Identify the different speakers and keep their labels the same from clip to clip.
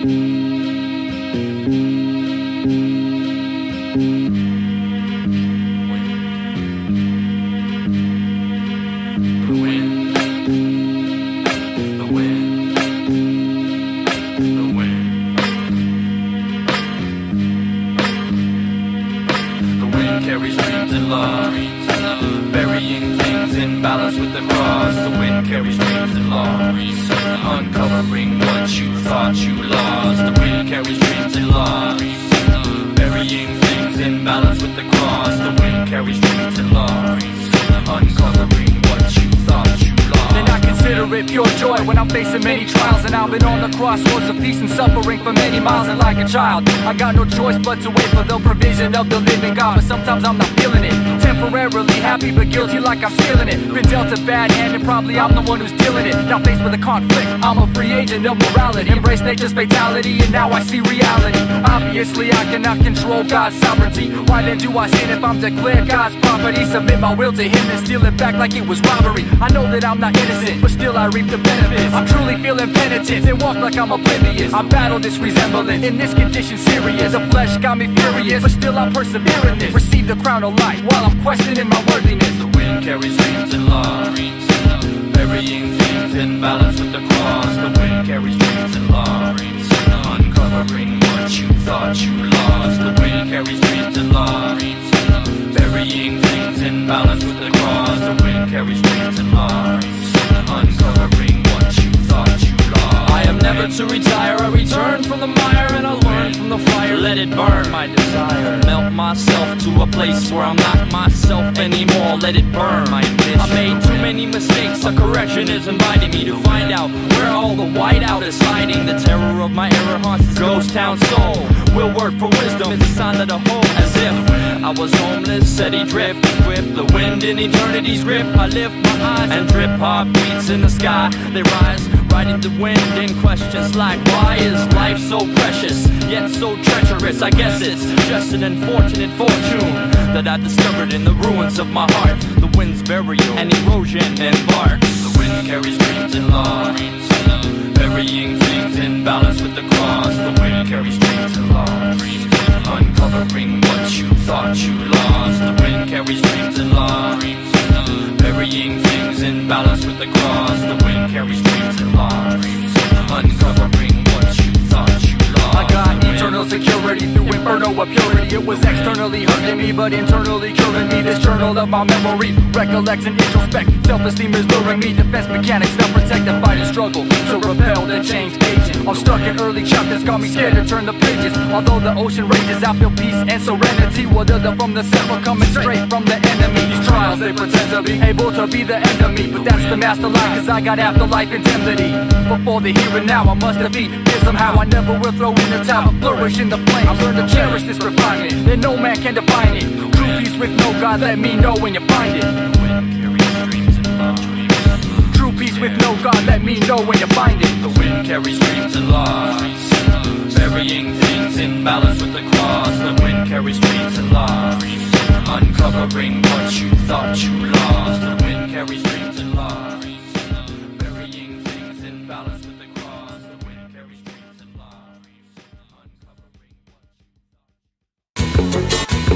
Speaker 1: carries dreams and love, burying things in balance with the cross. The wind carries dreams and love, uncovering what you thought you lost. The wind carries dreams and love, burying things in balance with the cross. The wind carries dreams and love, uncovering what you thought you lost.
Speaker 2: And I consider it pure joy when I'm facing many trials, and I've been on the crossroads of peace and suffering for many miles. And like a child, I got no choice but to wait for the provision of the living God. But sometimes I'm not feeling it, temporarily happy but guilty like I'm stealing it. Been dealt a bad hand and probably I'm the one who's dealing it. Now faced with a conflict, I'm a free agent of morality. Embrace nature's fatality and now I see reality. Obviously I cannot control God's sovereignty. Why then do I sin if I'm declared God's property? Submit my will to Him and steal it back like it was robbery. I know that I'm not innocent, but still I reap the benefits. I'm truly feeling penitent and walk like I'm oblivious. I battle this resemblance, in this condition serious. The flesh got me furious, but still I persevere in this. Receive the crown of life while I'm questioning my worthiness.
Speaker 1: The wind carries dreams and love, burying things in balance with the cross. The wind carries dreams and love, uncovering what you thought you lost. The wind carries dreams and love, burying things in balance with the cross. The wind carries dreams and love, uncovering what you thought you lost.
Speaker 2: I am never to retire, I return from the mire and I learn from the fire. Let it burn my desire, melt myself to a place where I'm not myself anymore. Let it burn my ambition. I made too many mistakes, a correction is inviting me to find out where all the whiteout is hiding. The terror of my error haunts this ghost town soul. Will work for wisdom is a sign of the whole. As if I was homeless, steady drifting with the wind in eternity's grip. I lift my eyes and drip heartbeats in the sky. They rise right into wind in questions like, why is life so precious yet so treacherous? I guess it's just an unfortunate fortune that I discovered in the ruins of my heart. The wind's burial and erosion embarks.
Speaker 1: The wind carries dreams and love, burying things in balance with the cross. The wind carries dreams and love, uncovering what you thought you lost. The wind carries dreams and love, burying things in balance with the cross. The wind carries dreams and love, uncovering what you thought you lost.
Speaker 2: I got eternal security through inferno of purity. It was externally hurting me, but internally curing me. This journal of my memory recollects and introspect. Self-esteem is luring me. Defense mechanics that protect the fight and struggle to repel the change agent. I'm stuck in early chapters, got me scared to turn the pages. Although the ocean rages, I feel peace and serenity. Whether from the center coming straight from the enemy. These trials, they pretend to be able to be the end of me, but that's the master lie, cause I got afterlife indemnity. Before the here and now, I must defeat this somehow. I never will throw in the towel, but flourish in the flame. I've learned to cherish this refinement, that no man can define it. True peace with no God, let me know when you find it.
Speaker 1: The wind carries dreams and love.
Speaker 2: True peace with no God, let me know when you find it.
Speaker 1: The wind carries dreams and love, burying things in balance with the cross. The wind carries dreams and love, uncovering what you thought you lost. The wind carries dreams and love, burying things in balance with the cross. The wind carries dreams and love, uncovering what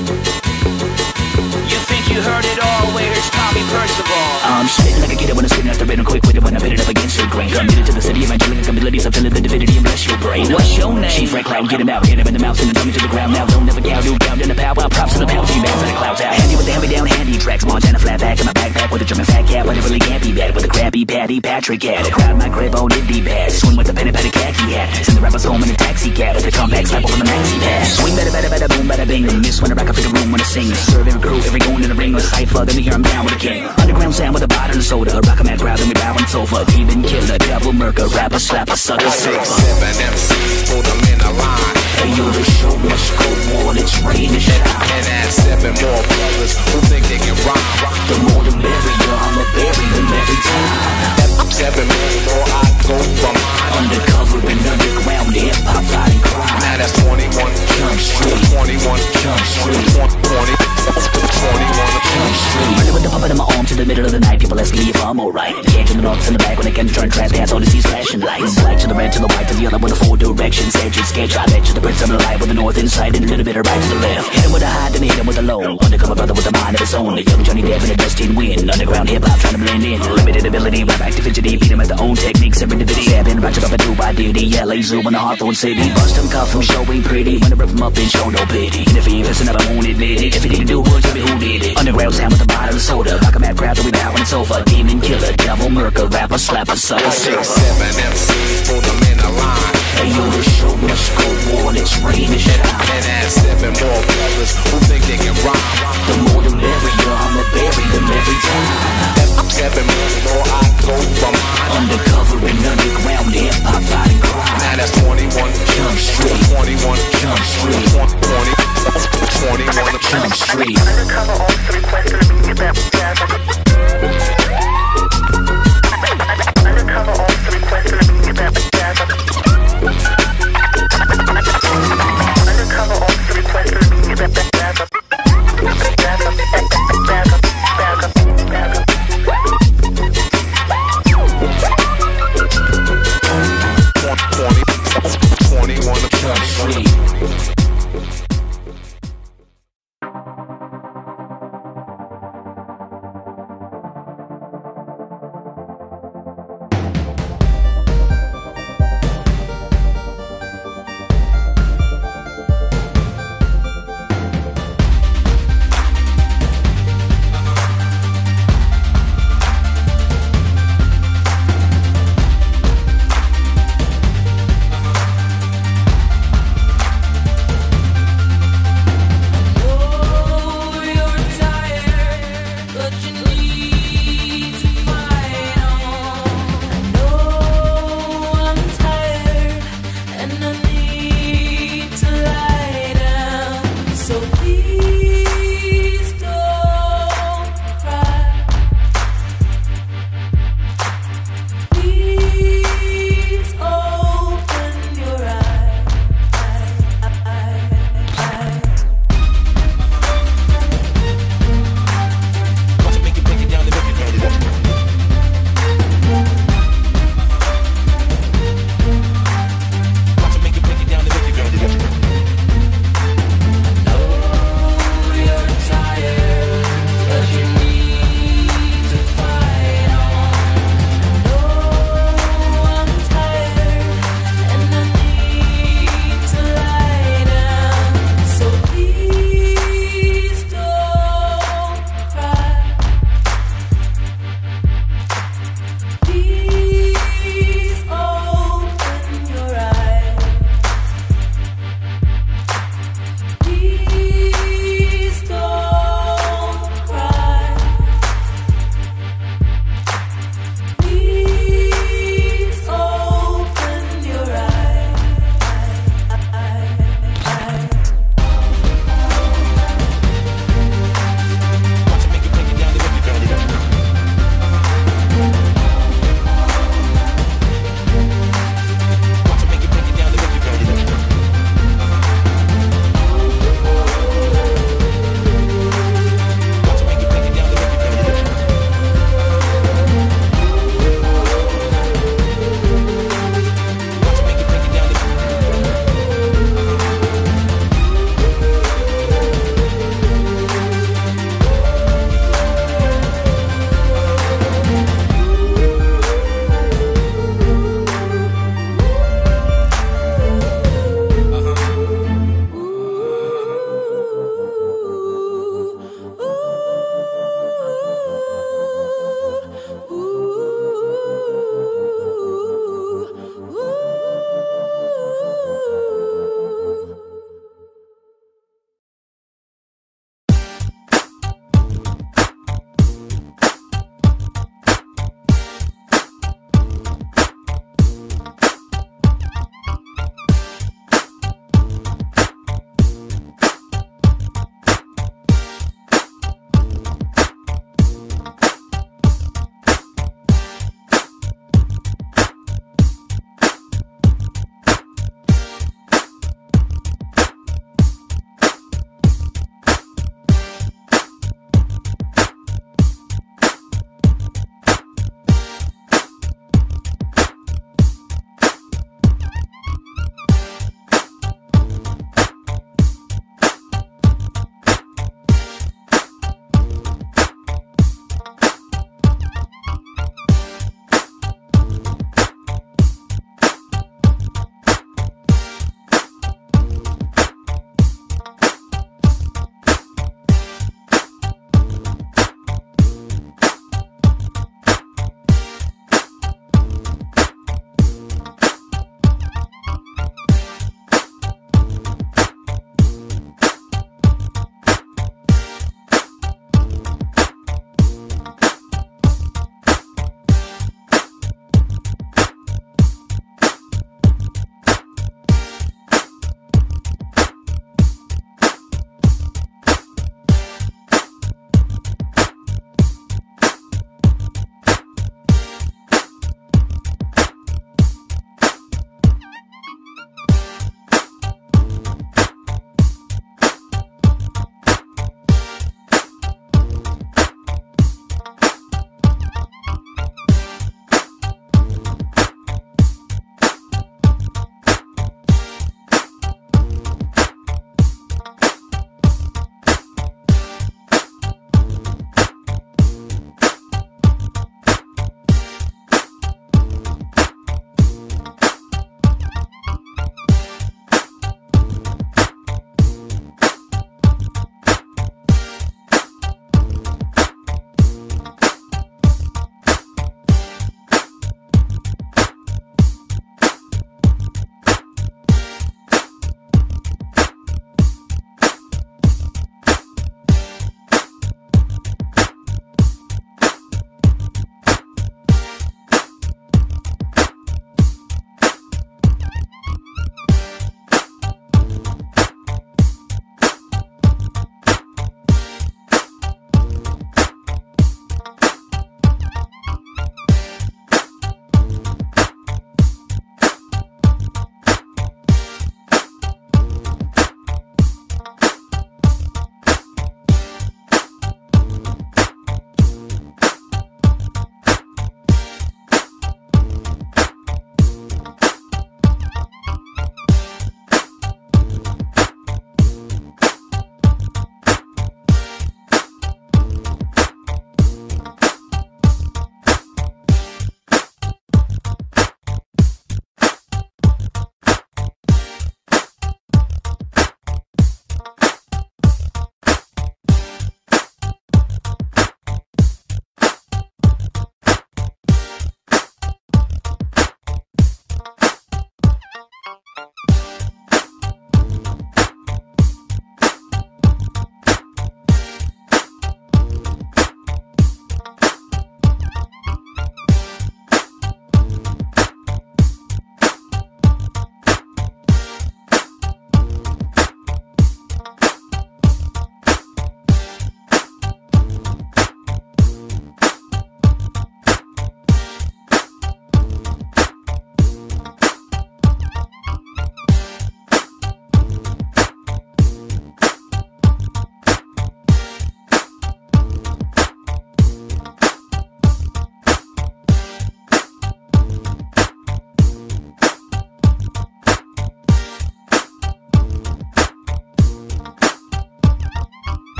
Speaker 3: you think you heard it all? Where's Tommy Percival?
Speaker 4: I'm spitting like a kid when I'm spitting after rhythm, quick with it when I put it up against your grain. Committed to the city of angelic abilities, I'm feeling the divinity and bless your brain. What's your name? Chief Red Cloud, get him out, hit him in the mouth, send him to the ground. Now don't never cow, do down in the power, props to the power, few bands in the clouds out. Handy with the hand-me-down handy tracks, Montana flat back in my backpack with a German fat cat, but it really can't be bad with a crabby Patty Patrick hat. The crowd my grip on indie pad, swing with the pen and petty khaki hat, send the rappers home in a taxi cab with the compact slap on the maxi pad. Swing bada bada bada boom bada bing, miss when I rock, I fit the room when I sing. Serve every crew, every goon in the ring or cypher, then we hear I'm down with the king. Underground sound with a bottle of soda, rock a mad crowd, then we bow on sofa. Demon killer, devil murker, rapper slapper, sucker surfer.
Speaker 5: 7 MCs, put them in a line.
Speaker 4: Hey yo, the show must go on, it's ready to shine.
Speaker 5: And add 7 more brothers who think they can rhyme.
Speaker 4: The more the merrier, I'ma bury them every time.
Speaker 5: 7 more, I go for mine.
Speaker 4: Undercover and underground, hip-hop fighting crime.
Speaker 5: Now that's 21
Speaker 4: Jump Street.
Speaker 5: 21,
Speaker 4: Jump Street.
Speaker 5: 20, 21,
Speaker 4: Jump Street. Running with the puppet in my arm to the middle of the night. People asking me if I'm alright. Can't turn the knocks in the back when they can turn trash past all these flashing lights. Black to the red to the white to the yellow with a 4 directions. Edge and sketch. I bet you the prince of the light with the north inside and a little bit of right to the left. Hit him with a high, then hit him with a low. Undercover brother with a mind of his own. The young Johnny Depp and a Dustin Win. Underground hip hop trying to blend in. Limited ability, rap back to fidgety. Beat him at their own techniques. Serendipity. Stabbing, ratchet up and do by duty. LA Zoo in the Hawthorne City. Bust him, cuff him, show ain't pretty. When I rip him up and show no pity. And if he ain't fessing up, I won't admit it. If he didn't do it, tell me who did it. Underground sound with the bottle of soda. Rock a mad crowd, we now when it's over. Demon killer, devil, murker, rapper, slapper, sucker,
Speaker 5: 6, 7 MCs for the men